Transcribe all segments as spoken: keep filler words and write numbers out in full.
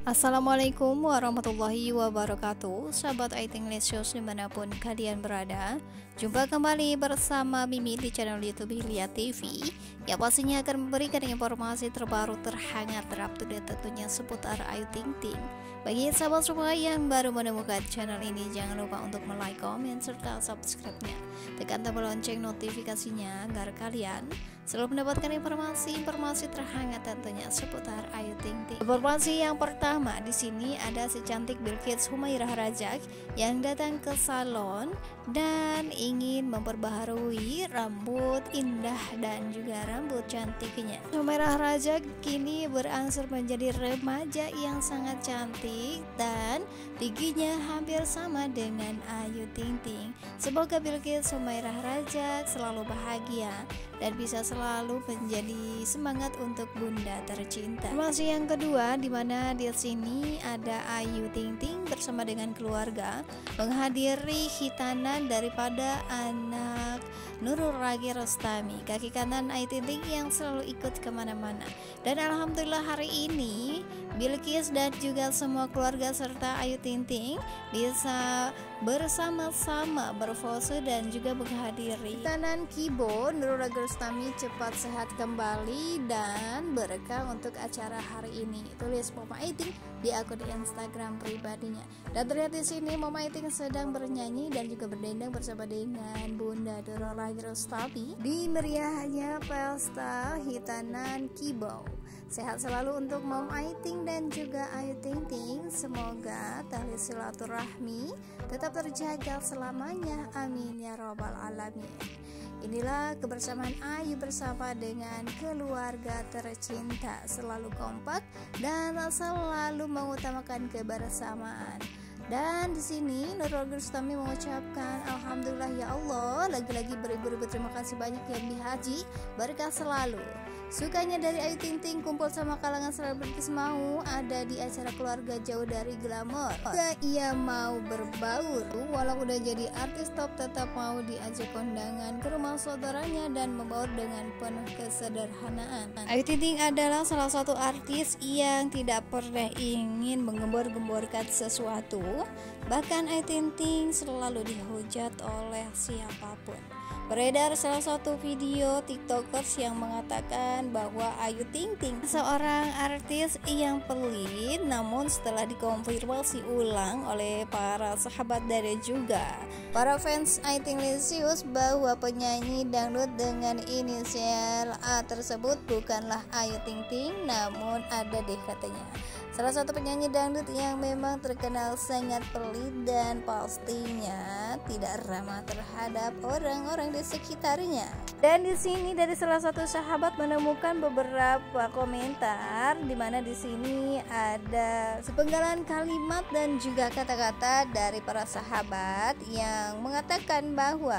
Assalamualaikum warahmatullahi wabarakatuh. Sahabat I T Lesius dimanapun kalian berada, jumpa kembali bersama Mimi di channel YouTube Hilya T V yang pastinya akan memberikan informasi terbaru, terhangat, terupdate tentunya seputar Ayu Ting Ting. Bagi sahabat semua yang baru menemukan channel ini, jangan lupa untuk like, komen, serta subscribe-nya. Tekan tombol lonceng notifikasinya agar kalian selalu mendapatkan informasi-informasi terhangat tentunya seputar Ayu Ting Ting. Informasi yang pertama di sini ada si cantik Bilqis Humairah Rajak yang datang ke salon dan ingin memperbaharui rambut indah dan juga rambut cantiknya. Humairah Rajak kini berangsur menjadi remaja yang sangat cantik dan tingginya hampir sama dengan Ayu Ting Ting. Semoga Bilqis Humairah Rajak selalu bahagia dan bisa selalu menjadi semangat untuk bunda tercinta. Informasi yang kedua, di mana di sini ada Ayu Ting Ting bersama dengan keluarga menghadiri khitanan daripada anak Nurul Ragi Rostami, kaki kanan Ayu Ting Ting yang selalu ikut kemana-mana. Dan alhamdulillah hari ini Bilqis dan juga semua keluarga serta Ayu Ting Ting bisa bersama-sama berfoto dan juga menghadiri khitanan Kibo Nurul Ragi Rostami cepat sehat kembali dan berkah untuk acara hari ini, tulis Mama Ayu Ting di akun Instagram pribadinya. Dan terlihat di sini Mama Ayu Ting sedang bernyanyi dan juga berdendang bersama dengan Bunda Nurul Ragi Rostami di meriahnya pesta khitanan Kibo. Sehat selalu untuk Mama Ayu Ting dan juga Ayu Ting Ting. Semoga tali silaturahmi tetap terjaga selamanya, amin ya robbal alamin. Inilah kebersamaan Ayu bersama dengan keluarga tercinta, selalu kompak dan selalu mengutamakan kebersamaan. Dan di sini Nurul Ragi Rostami mengucapkan alhamdulillah ya Allah, lagi-lagi beribu-ribu terima kasih banyak yang dihaji, berkah selalu. Sukanya dari Ayu Ting Ting kumpul sama kalangan selebritis, mau ada di acara keluarga jauh dari glamor. Jika ia mau berbaur, walau udah jadi artis top tetap mau diajak kondangan ke rumah saudaranya dan membaur dengan penuh kesederhanaan. Ayu Ting Ting adalah salah satu artis yang tidak pernah ingin menggembor-gemborkan sesuatu. Bahkan Ayu Ting Ting selalu dihujat oleh siapapun. Beredar salah satu video tiktokers yang mengatakan bahwa Ayu Ting Ting seorang artis yang pelit, namun setelah dikonfirmasi ulang oleh para sahabat dan juga para fans Ayu Ting Lesius bahwa penyanyi dangdut dengan inisial A tersebut bukanlah Ayu Ting Ting, namun ada deh katanya salah satu penyanyi dangdut yang memang terkenal sangat pelit dan pastinya tidak ramah terhadap orang-orang di sekitarnya. Dan di sini dari salah satu sahabat menemukan beberapa komentar di mana di sini ada sepenggalan kalimat dan juga kata-kata dari para sahabat yang mengatakan bahwa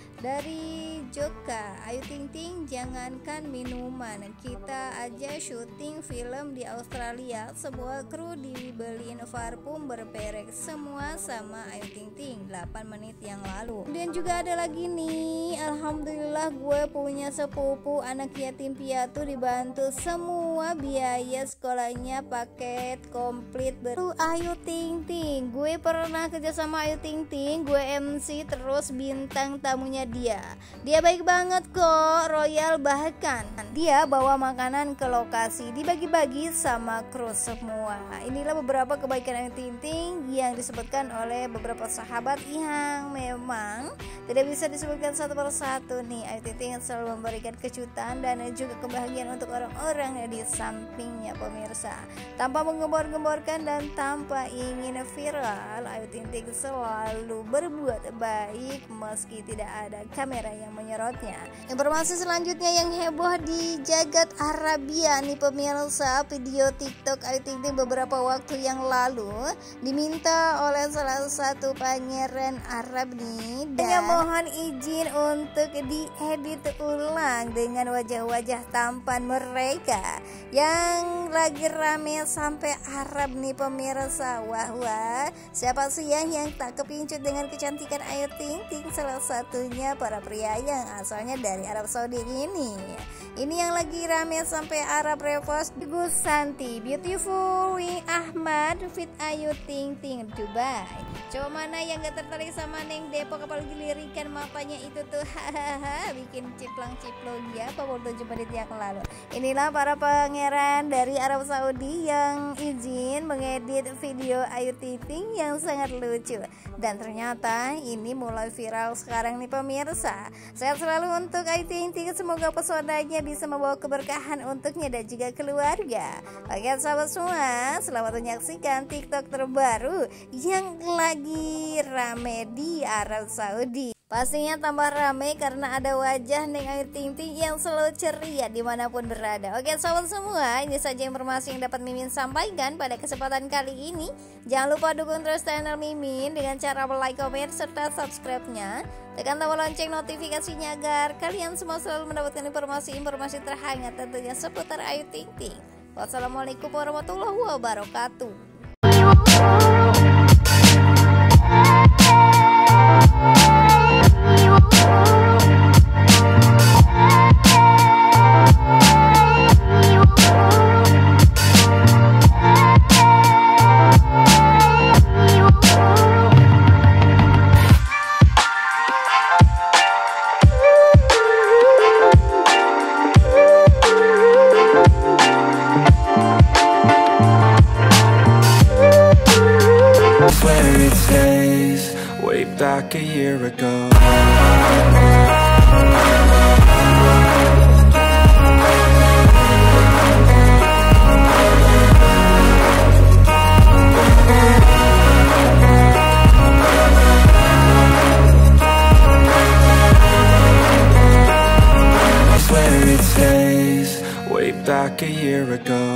dari Joka, Ayu Ting Ting jangankan minuman, kita aja syuting film di Australia, semua kru dibeliin parfum berperek semua sama Ayu Ting Ting delapan menit yang lalu. Dan juga ada lagi nih, alhamdulillah gue punya sepupu anak yatim piatu dibantu semua biaya sekolahnya paket komplit baru Ayu Ting Ting. Gue pernah kerja sama Ayu Ting Ting, gue M C terus bintang tamunya dia. Dia baik banget kok, royal, bahkan dia bawa makanan ke lokasi dibagi-bagi sama kru semua. Inilah beberapa kebaikan Ayu Ting Ting yang disebutkan oleh beberapa sahabat yang memang tidak bisa disebutkan satu persatu nih. Ayu Ting Ting selalu memberikan kejutan dan juga kebahagiaan untuk orang-orang di sampingnya pemirsa. Tanpa menggembor-gemborkan dan tanpa ingin viral, Ayu Ting Ting selalu berbuat baik meski tidak ada kamera yang menyorotnya. Informasi selanjutnya yang heboh di jagat Arabia nih pemirsa, video TikTok Ayu Ting Ting beberapa waktu yang lalu diminta oleh salah satu pangeran Arab nih dan mohon izin untuk diedit ulang dengan wajah-wajah tampan mereka yang lagi rame sampai Arab nih pemirsa. Wah wah, siapa sih yang, yang tak kepincut dengan kecantikan Ayu Ting Ting? Salah satunya para pria yang asalnya dari Arab Saudi ini. Ini yang lagi rame sampai Arab repost. Gus Santi, Beautiful Wing Ahmad, Fit Ayu Ting Ting Dubai. Coba mana yang gak tertarik sama Neng Depok, apalagi lirikan matanya itu tuh, hahaha, bikin ciplang-ciplong ya beberapa tujuh menit yang lalu. Inilah para pangeran dari Arab Saudi yang izin mengedit video Ayu Ting Ting yang sangat lucu. Dan ternyata ini mulai viral sekarang nih pemirsa. Sehat selalu untuk Ayu Ting Ting, semoga pesonanya bisa membawa keberkahan untuknya dan juga keluarga. Oke sahabat semua, selamat menyaksikan TikTok terbaru yang lagi rame di Arab Saudi. Pastinya tambah rame karena ada wajah Neng Ayu Ting Ting yang selalu ceria dimanapun berada. Oke sahabat semua, ini saja informasi yang dapat Mimin sampaikan pada kesempatan kali ini. Jangan lupa dukung terus channel Mimin dengan cara like, komen, serta subscribe-nya. Tekan tombol lonceng notifikasinya agar kalian semua selalu mendapatkan informasi-informasi terhangat tentunya seputar Ayu Ting Ting. Wassalamualaikum warahmatullahi wabarakatuh. Where it stays, way back a year ago. Where it stays, way back a year ago.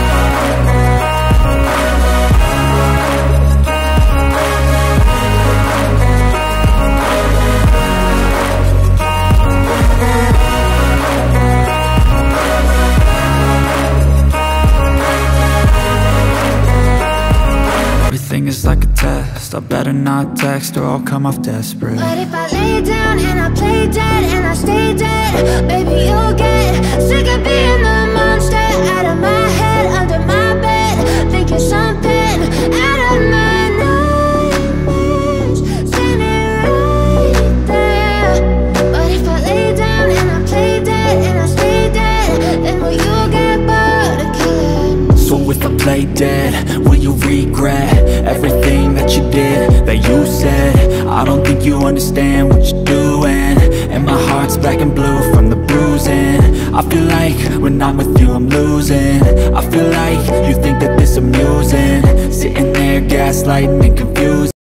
Everything is like a test, I better not text or I'll come off desperate. But if I lay down and I play dead and I stay dead, baby you'll get sick of being the monster out of my head, under my bed, thinking something out of my nightmares, standing right there. But if I lay down and I play dead and I stay dead, then will you get bored of killing? So if I play dead, will you regret everything that you did, that you said? I don't think you understand what you're doing, and my heart's black and blue from the bruising. I feel like when I'm with you I'm losing. I feel like you think that this amusing, sitting there gaslighting and confused.